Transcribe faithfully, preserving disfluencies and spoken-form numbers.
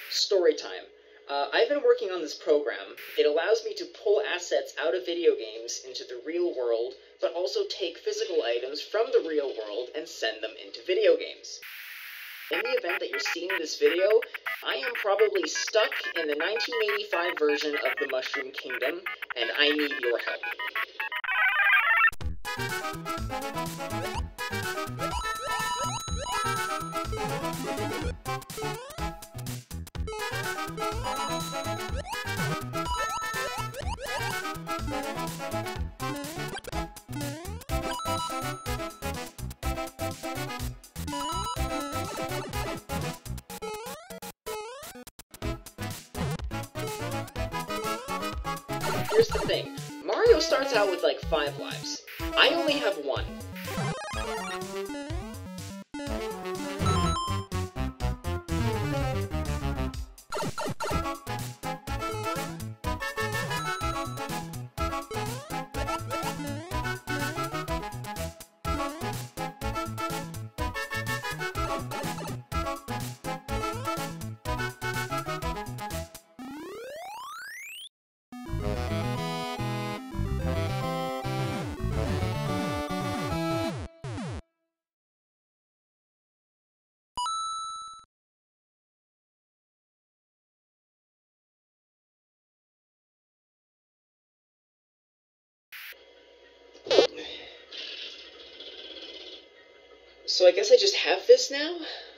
Story time. Uh, I've been working on this program. It allows me to pull assets out of video games into the real world, but also take physical items from the real world and send them into video games. In the event that you're seeing this video, I am probably stuck in the nineteen eighty-five version of the Mushroom Kingdom, and I need your help. Here's the thing, Mario starts out with like five lives. I only have one. So I guess I just have this now?